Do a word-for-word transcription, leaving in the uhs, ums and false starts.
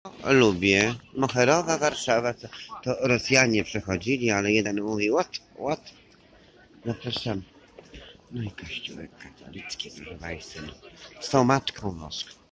lubię. Moherowa Warszawa, to, to Rosjanie przechodzili, ale jeden mówi, what, what? Zapraszam. No i kościółek katolicki, proszę Państwa, z tą Matką Boską.